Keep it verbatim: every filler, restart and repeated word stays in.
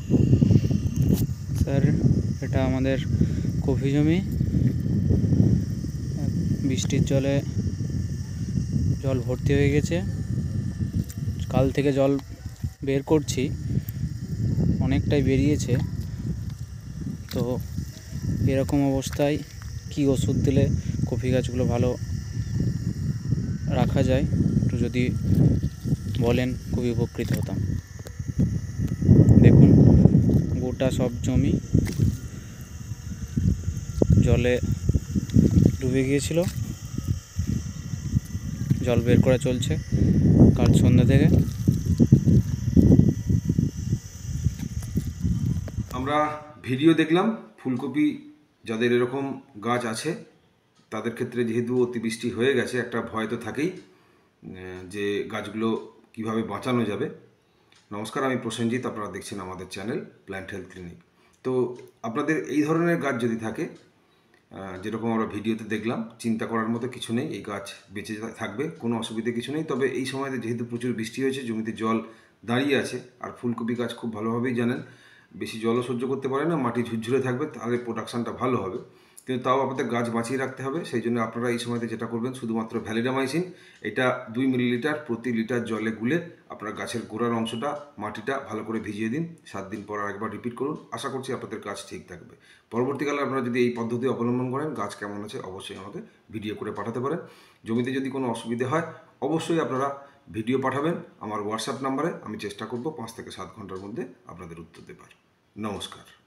Sir, এটা আমাদের coffee জমি। বৃষ্টির জলে জল ভর্তি হয়ে গেছে। কাল থেকে জল বের করছি, অনেকটাই বেরিয়েছে। তো এরকম অবস্থায় কি ওষুধ দিলে কফি গাছগুলো ভালো রাখা যায় একটু যদি বলেন খুবই উপকৃত হতাম। দেখুন, গোটা সব জমি জলে ডুবে গিয়েছিল। জল বের করা চলছে কাল সন্ধ্যা থেকে। আমরা ভিডিও দেখলাম ফুলকপি যাদের এরকম গাছ আছে তাদের ক্ষেত্রে যেহেতু অতিবৃষ্টি হয়ে গেছে একটা ভয় তো থাকেই যে গাছগুলো কিভাবে বাঁচানো যাবে। নমস্কার, আমি প্রসেনজিৎ, আপনারা দেখছেন আমাদের চ্যানেল প্ল্যান্ট হেলথ ক্লিনিক। তো আপনাদের এই ধরনের গাছ যদি থাকে, যেরকম আমরা ভিডিওতে দেখলাম, চিন্তা করার মতো কিছু নেই, এই গাছ বেঁচে থাকবে, কোনো অসুবিধে কিছু নেই। তবে এই সময়তে যেহেতু প্রচুর বৃষ্টি হয়েছে, জমিতে জল দাঁড়িয়ে আছে, আর ফুলকপি গাছ খুব ভালোভাবেই জানেন বেশি জলও সহ্য করতে পারে না, মাটি ঝুরঝুরে থাকবে, তাহলে প্রোডাকশানটা ভালো হবে। কিন্তু তাও আপনাদের গাছ বাঁচিয়ে রাখতে হবে। সেই জন্য আপনারা এই সময়তে যেটা করবেন, শুধুমাত্র ভ্যালিডামাইসিন এটা দুই মিলিলিটার প্রতি লিটার জলে গুলে আপনার গাছের গোড়ার অংশটা, মাটিটা ভালো করে ভিজিয়ে দিন। সাত দিন পর আরেকবার রিপিট করুন। আশা করছি আপনাদের গাছ ঠিক থাকবে। পরবর্তীকালে আপনারা যদি এই পদ্ধতি অবলম্বন করেন, গাছ কেমন আছে অবশ্যই আমাকে ভিডিও করে পাঠাতে পারেন। জমিতে যদি কোনো অসুবিধে হয় অবশ্যই আপনারা ভিডিও পাঠাবেন আমার হোয়াটসঅ্যাপ নাম্বারে। আমি চেষ্টা করব পাঁচ থেকে সাত ঘন্টার মধ্যে আপনাদের উত্তর দেবার। নমস্কার।